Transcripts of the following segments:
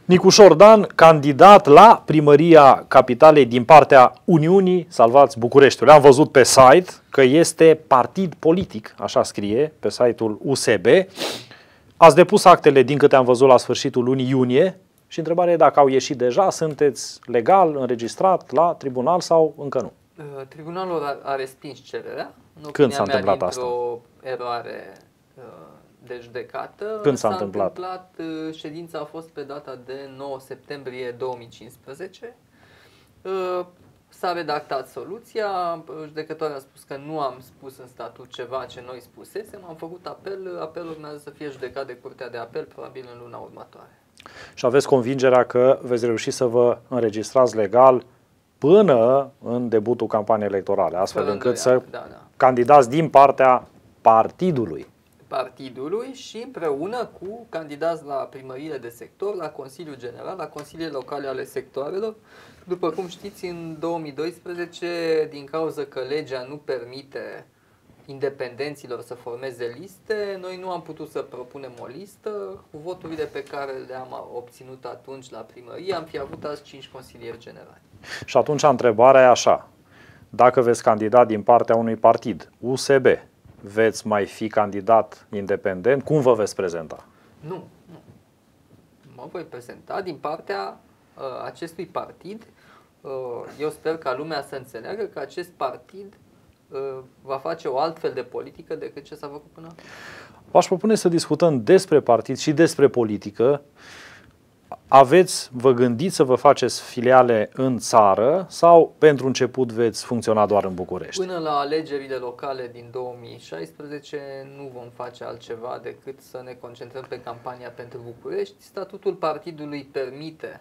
Nicușor Dan, candidat la primăria capitalei din partea Uniunii Salvați Bucureștiul. Am văzut pe site că este partid politic, așa scrie pe site-ul USB. Ați depus actele, din câte am văzut, la sfârșitul lunii iunie și întrebarea e dacă au ieșit deja, sunteți legal înregistrat la tribunal sau încă nu? Tribunalul a respins cererea. Când s-a întâmplat asta? O eroare de judecată. Când s-a întâmplat? Ședința a fost pe data de 9 septembrie 2015. S-a redactat soluția, judecătoarea a spus că nu am spus în statut ceva ce noi spusesem, am făcut apel, apelul urmează să fie judecat de Curtea de Apel, probabil în luna următoare. Și aveți convingerea că veți reuși să vă înregistrați legal până în debutul campaniei electorale, astfel încât să candidați din partea partidului. Și împreună cu candidați la primăriile de sector, la Consiliul General, la consiliile locale ale sectoarelor. După cum știți, în 2012, din cauza că legea nu permite independenților să formeze liste, noi nu am putut să propunem o listă. Cu voturile pe care le-am obținut atunci la primărie, am fi avut azi 5 consilieri generali. Și atunci întrebarea e așa: dacă veți candida din partea unui partid, USB, veți mai fi candidat independent? Cum vă veți prezenta? Nu. Mă voi prezenta din partea acestui partid. Eu sper ca lumea să înțeleagă că acest partid va face o altfel de politică decât ce s-a făcut până acum. V-aș propune să discutăm despre partid și despre politică. Vă gândiți să vă faceți filiale în țară sau pentru început veți funcționa doar în București? Până la alegerile locale din 2016 nu vom face altceva decât să ne concentrăm pe campania pentru București. Statutul partidului permite,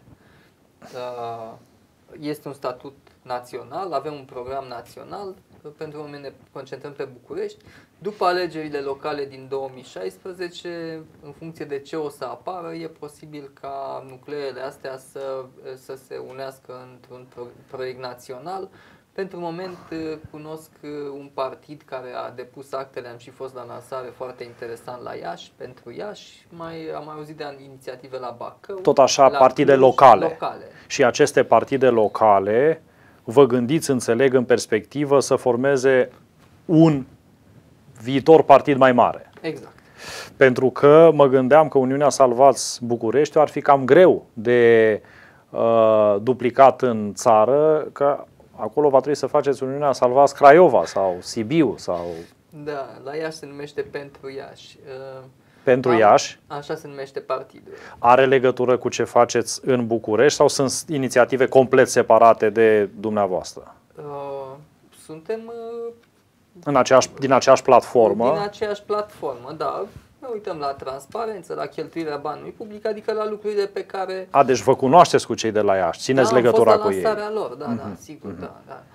este un statut național, avem un program național, pentru că ne concentrăm pe București. După alegerile locale din 2016, în funcție de ce o să apară, e posibil ca nucleele astea să se unească într-un proiect național. Pentru moment cunosc un partid care a depus actele, am și fost la lansare, foarte interesant la Iași, pentru Iași. Am mai auzit de inițiative la Bacău. Tot așa, partide locale. Și aceste partide locale, vă gândiți, înțeleg, în perspectivă să formeze un viitor partid mai mare. Exact. Pentru că mă gândeam că Uniunea Salvați București ar fi cam greu de duplicat în țară, că acolo va trebui să faceți Uniunea Salvați Craiova sau Sibiu sau... Da, la Iași se numește Pentru Iași. Pentru Iași? Așa se numește partidul. Are legătură cu ce faceți în București sau sunt inițiative complet separate de dumneavoastră? Suntem... din aceeași platformă? Din aceeași platformă, da. Ne uităm la transparență, la cheltuirea banului public, adică la lucrurile pe care... Deci vă cunoașteți cu cei de la Iași, țineți legătura cu ei. Am fost la lansarea lor, da, da, sigur, da.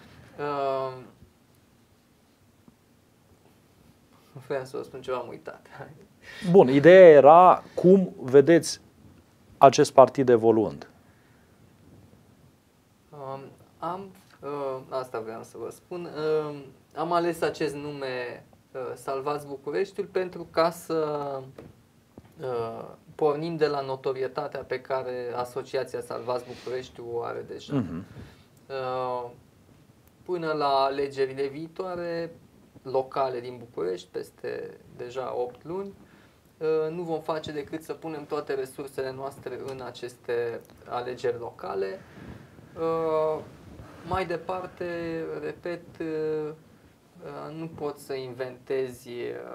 Vreau să vă spun ceva, am uitat. Bun, ideea era cum vedeți acest partid evoluând. Asta vreau să vă spun. Am ales acest nume Salvați Bucureștiul pentru ca să pornim de la notorietatea pe care Asociația Salvați Bucureștiul o are deja. Până la alegerile viitoare locale din București, peste deja 8 luni, nu vom face decât să punem toate resursele noastre în aceste alegeri locale. Mai departe, repet, nu poți să inventezi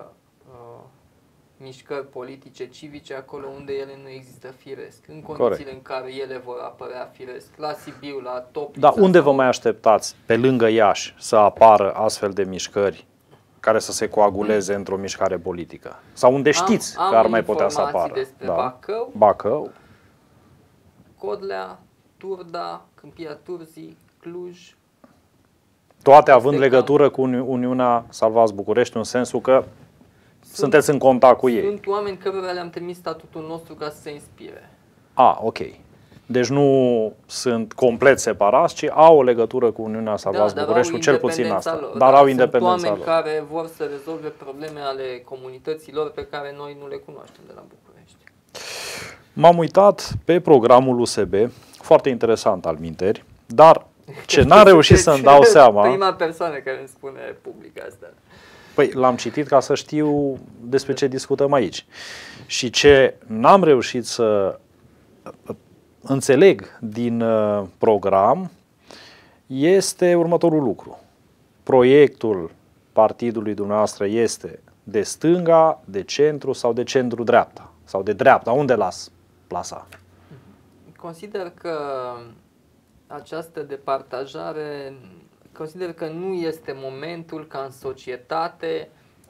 mișcări politice, civice, acolo unde ele nu există firesc. În condițiile în care ele vor apărea firesc. La Sibiu, la Toplița. Dar unde vă mai așteptați, pe lângă Iași, să apară astfel de mișcări care să se coaguleze într-o mișcare politică? Sau unde știți că ar mai putea să apară? Despre Bacău, Bacău, Codlea, Turda, Câmpia Turzii, Cluj. Toate având legătură cu Uniunea Salvați București, în sensul că sunteți în contact cu ei. Sunt oameni cărora le-am trimis statutul nostru ca să se inspire. Ok. Deci nu sunt complet separați, ci au o legătură cu Uniunea Salvați București, cel puțin asta. Dar au independența lor. Sunt oameni care vor să rezolve probleme ale comunităților pe care noi nu le cunoaștem de la București. M-am uitat pe programul USB, foarte interesant al minteri, dar ce n-am reușit să-mi dau seama... Prima persoană care îmi spune public asta. Păi l-am citit ca să știu despre ce discutăm aici. Și ce n-am reușit să înțeleg din program este următorul lucru. Proiectul partidului dumneavoastră este de stânga, de centru sau de centru-dreapta? Sau de dreapta? Unde l-ați plasa? Consider că această departajare, consider că nu este momentul ca în societate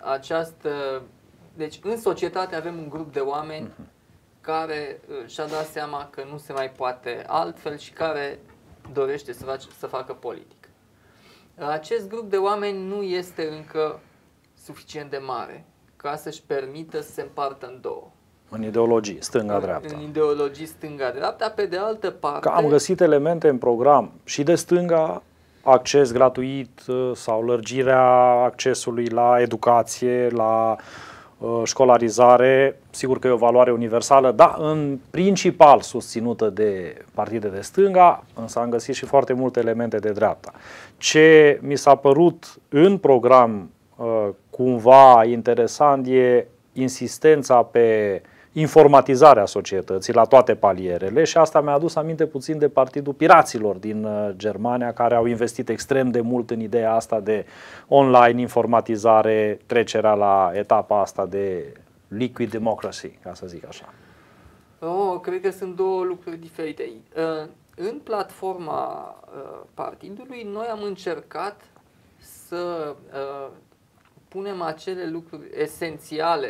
deci în societate avem un grup de oameni care și-a dat seama că nu se mai poate altfel și care dorește să facă politică. Acest grup de oameni nu este încă suficient de mare ca să-și permită să se împartă în două. În ideologii, stânga-dreapta. În ideologii stânga-dreapta, pe de altă parte... Că am găsit elemente în program și de stânga, acces gratuit sau lărgirea accesului la educație, la școlarizare, sigur că e o valoare universală, dar în principal susținută de partide de stânga, însă am găsit și foarte multe elemente de dreapta. Ce mi s-a părut în program cumva interesant e insistența pe informatizarea societății la toate palierele și asta mi-a adus aminte puțin de Partidul Piraților din Germania, care au investit extrem de mult în ideea asta de online, informatizare, trecerea la etapa asta de liquid democracy, ca să zic așa. Cred că sunt două lucruri diferite. În platforma partidului noi am încercat să punem acele lucruri esențiale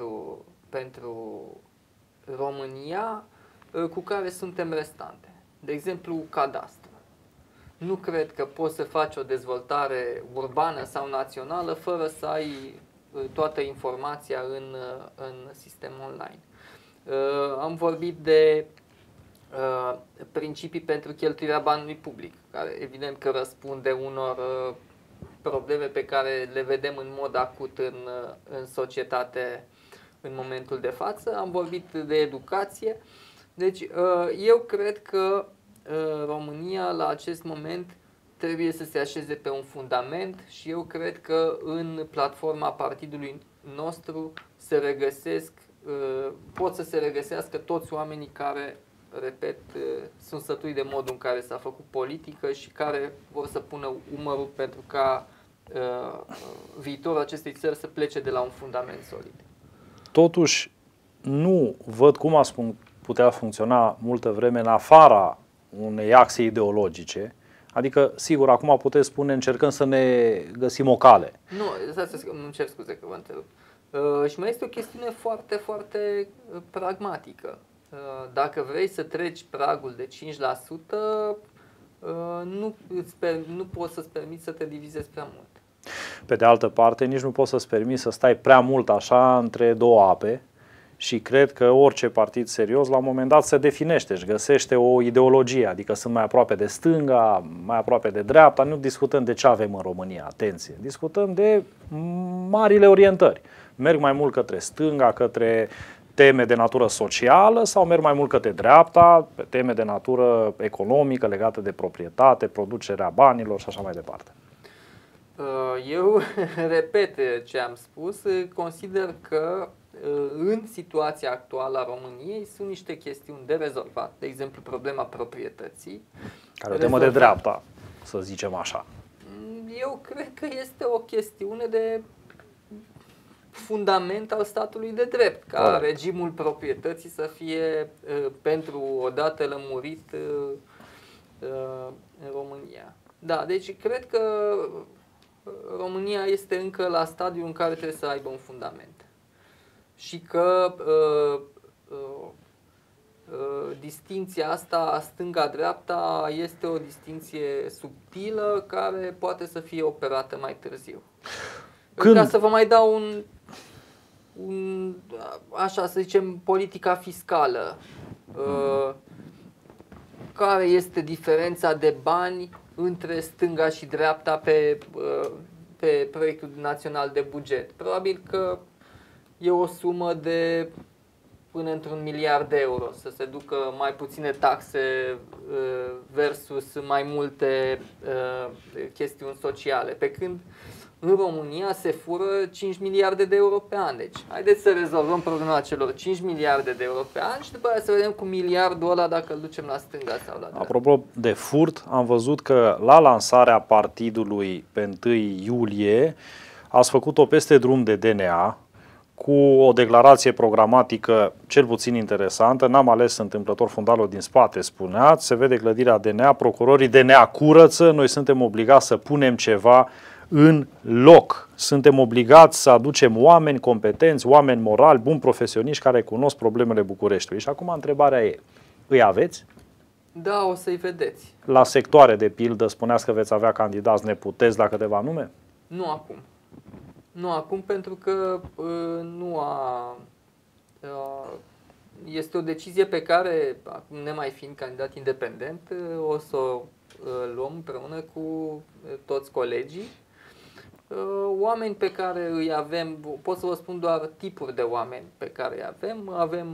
pentru România cu care suntem restante. De exemplu, cadastru. Nu cred că poți să faci o dezvoltare urbană sau națională fără să ai toată informația în sistem online. Am vorbit de principii pentru cheltuirea banului public, care evident că răspunde unor probleme pe care le vedem în mod acut în societate în momentul de față. Am vorbit de educație. Deci eu cred că România la acest moment trebuie să se așeze pe un fundament și eu cred că în platforma partidului nostru pot să se regăsească toți oamenii care, repet, sunt sătui de modul în care s-a făcut politică și care vor să pună umărul pentru ca viitorul acestei țări să plece de la un fundament solid. Totuși, nu văd cum ați putea funcționa multă vreme în afara unei axe ideologice. Adică, sigur, acum puteți spune, încercăm să ne găsim o cale. Nu, îmi cer scuze că vă întrerup. Și mai este o chestiune foarte, foarte pragmatică. Dacă vrei să treci pragul de 5%, nu poți să-ți permiți să te divizezi prea mult. Pe de altă parte, nici nu poți să-ți permiți să stai prea mult așa între două ape și cred că orice partid serios la un moment dat se definește, își găsește o ideologie, adică sunt mai aproape de stânga, mai aproape de dreapta, nu discutăm de ce avem în România, atenție, discutăm de marile orientări. Merg mai mult către stânga, către teme de natură socială sau merg mai mult către dreapta, pe teme de natură economică legate de proprietate, producerea banilor și așa mai departe. Eu repet ce am spus, consider că în situația actuală a României sunt niște chestiuni de rezolvat, de exemplu problema proprietății. Care o temă de dreapta, să zicem așa. Eu cred că este o chestiune de fundament al statului de drept, ca regimul proprietății să fie pentru odată lămurit în România. Da, deci cred că România este încă la stadiul în care trebuie să aibă un fundament. Și că distinția asta stânga-dreapta este o distinție subtilă care poate să fie operată mai târziu. Ca să vă mai dau așa să zicem, politica fiscală. Care este diferența de bani între stânga și dreapta pe proiectul național de buget? Probabil că e o sumă de până într-1 miliard de euro, să se ducă mai puține taxe versus mai multe chestiuni sociale, pe când în România se fură 5 miliarde de euro pe an. Deci, haideți să rezolvăm problema celor 5 miliarde de euro pe an și după aceea să vedem cu miliardul ăla dacă îl ducem la stânga sau la dreapta. Apropo de furt, am văzut că la lansarea partidului pe 1 iulie ați făcut-o peste drum de DNA cu o declarație programatică cel puțin interesantă. N-am ales întâmplător fundalul din spate, spuneați, se vede clădirea DNA, procurorii DNA curăță, noi suntem obligați să punem ceva în loc. Suntem obligați să aducem oameni competenți, oameni morali, buni profesioniști care cunosc problemele Bucureștiului. Și acum întrebarea e, îi aveți? Da, o să-i vedeți. La sectoare, de pildă, spuneați că veți avea candidați, ne puteți la câteva nume? Nu acum. Nu acum pentru că este o decizie pe care, acum nemai fiind candidat independent, o să o luăm împreună cu toți colegii. Oameni pe care îi avem, pot să vă spun doar tipuri de oameni pe care îi avem. Avem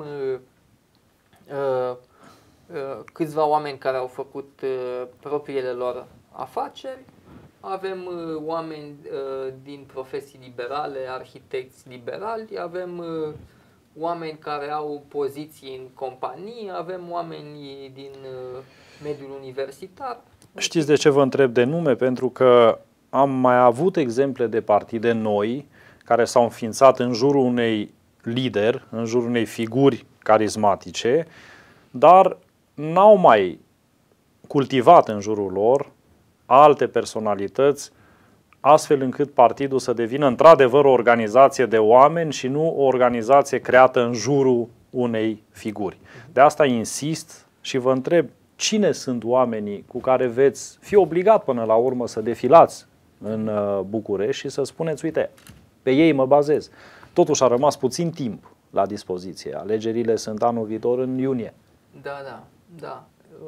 câțiva oameni care au făcut propriile lor afaceri, avem oameni din profesii liberale, arhitecți liberali, avem oameni care au poziții în companii, avem oameni din mediul universitar. Știți de ce vă întreb de nume? Pentru că am mai avut exemple de partide noi care s-au înființat în jurul unei lider, în jurul unei figuri carismatice, dar n-au mai cultivat în jurul lor alte personalități, astfel încât partidul să devină într-adevăr o organizație de oameni și nu o organizație creată în jurul unei figuri. De asta insist și vă întreb, cine sunt oamenii cu care veți fi obligat până la urmă să defilați în București și să spuneți, uite, pe ei mă bazez. Totuși a rămas puțin timp la dispoziție. Alegerile sunt anul viitor în iunie. Da.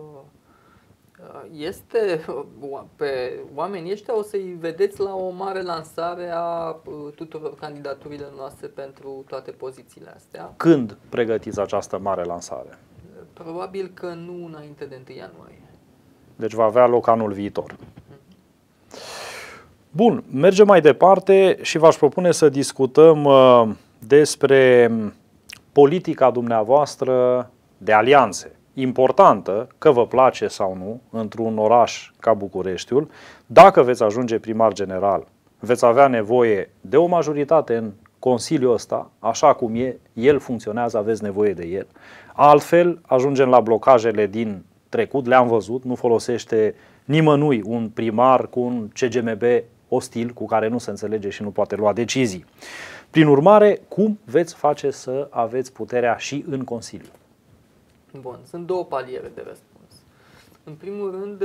Pe oamenii ăștia o să-i vedeți la o mare lansare a tuturor candidaturile noastre pentru toate pozițiile astea. Când pregătiți această mare lansare? Probabil că nu înainte de 1 ianuarie. Deci va avea loc anul viitor. Bun, mergem mai departe și v-aș propune să discutăm despre politica dumneavoastră de alianțe. Importantă, că vă place sau nu, într-un oraș ca Bucureștiul, dacă veți ajunge primar general, veți avea nevoie de o majoritate în Consiliul ăsta, așa cum el funcționează, aveți nevoie de el. Altfel, ajungem la blocajele din trecut, le-am văzut, nu folosește nimănui un primar cu un CGMB ostil cu care nu se înțelege și nu poate lua decizii. Prin urmare, cum veți face să aveți puterea și în Consiliu? Bun, sunt două paliere de răspuns. În primul rând,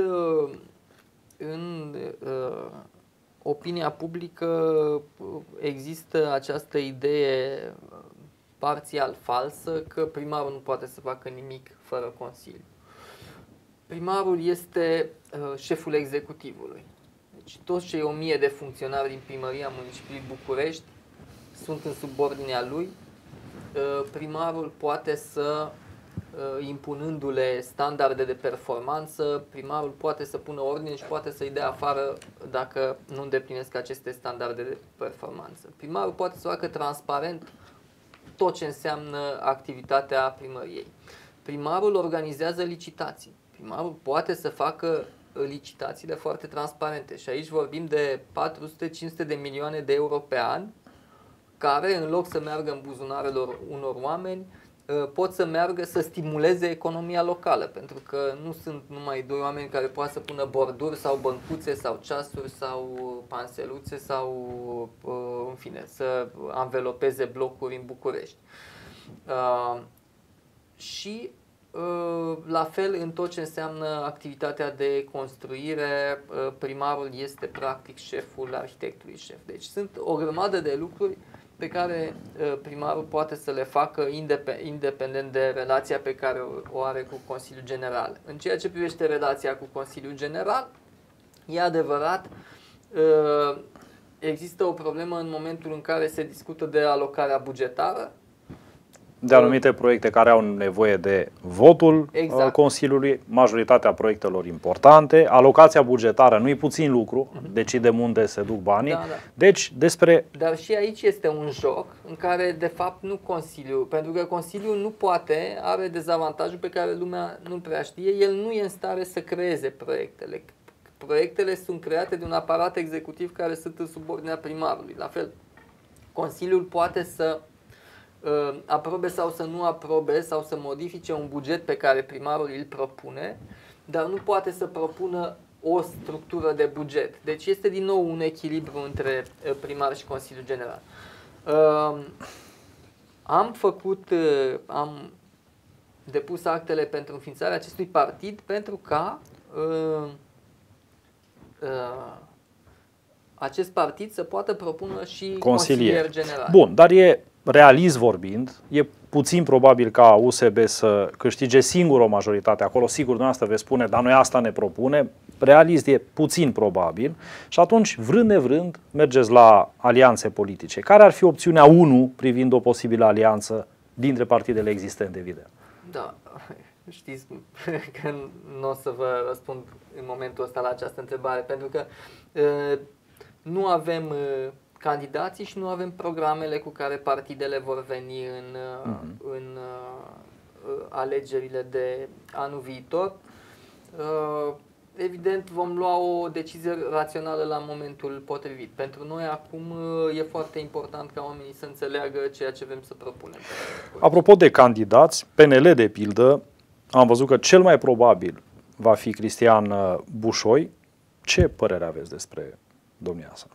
în opinia publică există această idee parțial falsă că primarul nu poate să facă nimic fără Consiliu. Primarul este șeful executivului. Deci toți cei 1000 de funcționari din Primăria Municipiului București sunt în subordinea lui. Primarul poate să, impunându-le standarde de performanță, primarul poate să pună ordine și poate să-i dea afară dacă nu îndeplinesc aceste standarde de performanță. Primarul poate să facă transparent tot ce înseamnă activitatea primăriei. Primarul organizează licitații. Primarul poate să facă licitațiile foarte transparente și aici vorbim de 400-500 de milioane de euro pe an care, în loc să meargă în buzunarele unor oameni, pot să meargă să stimuleze economia locală, pentru că nu sunt numai doi oameni care poate să pună borduri sau băncuțe sau ceasuri sau panseluțe sau, în fine, să anvelopeze blocuri în București. Și la fel, în tot ce înseamnă activitatea de construire, primarul este practic șeful arhitectului șef. Deci sunt o grămadă de lucruri pe care primarul poate să le facă independent de relația pe care o are cu Consiliul General. În ceea ce privește relația cu Consiliul General, e adevărat, există o problemă în momentul în care se discută de alocarea bugetară. de anumite proiecte care au nevoie de votul Consiliului, majoritatea proiectelor importante, alocația bugetară nu e puțin lucru, decidem unde se duc banii. Da, da. Deci despre... Dar și aici este un joc în care de fapt nu Consiliul, pentru că Consiliul nu poate, are dezavantajul pe care lumea nu prea știe, el nu e în stare să creeze proiectele. Proiectele sunt create de un aparat executiv care sunt în subordinea primarului. La fel, Consiliul poate să aprobe sau să nu aprobe sau să modifice un buget pe care primarul îl propune, dar nu poate să propună o structură de buget. Deci este din nou un echilibru între primar și Consiliul General. Am depus actele pentru înființarea acestui partid pentru ca acest partid să poată propună și consilier general. Bun, dar e realist vorbind, e puțin probabil ca USB să câștige singur o majoritate acolo. Sigur, dumneavoastră veți spune, dar noi asta ne propune. Realist e puțin probabil și atunci, vrând nevrând, mergeți la alianțe politice. Care ar fi opțiunea 1 privind o posibilă alianță dintre partidele existente, evident? Da, știți că nu o să vă răspund în momentul ăsta la această întrebare, pentru că nu avem candidații și nu avem programele cu care partidele vor veni în alegerile de anul viitor. Evident, vom lua o decizie rațională la momentul potrivit. Pentru noi acum e foarte important ca oamenii să înțeleagă ceea ce vrem să propunem. Apropo de candidați, PNL de pildă, am văzut că cel mai probabil va fi Cristian Bușoi. Ce părere aveți despre domnia sa?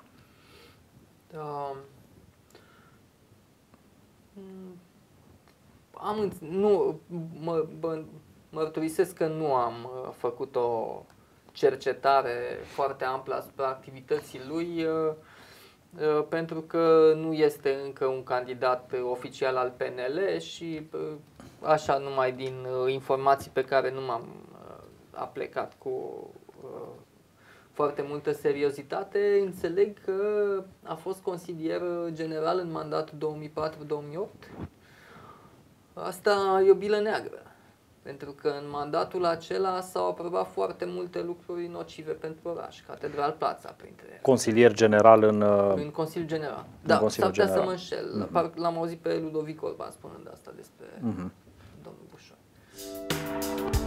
Mărturisesc că nu am făcut o cercetare foarte amplă asupra activității lui, pentru că nu este încă un candidat oficial al PNL și așa numai din informații pe care nu m-am aplecat cu foarte multă seriozitate, înțeleg că a fost consilier general în mandatul 2004-2008. Asta e o bilă neagră, pentru că în mandatul acela s-au aprobat foarte multe lucruri nocive pentru oraș, Catedral Plața printre... Consilier general în Consiliul General. Da, s-ar putea să mă înșel. L-am auzit pe Ludovic Orban spunând asta despre domnul Bușoi.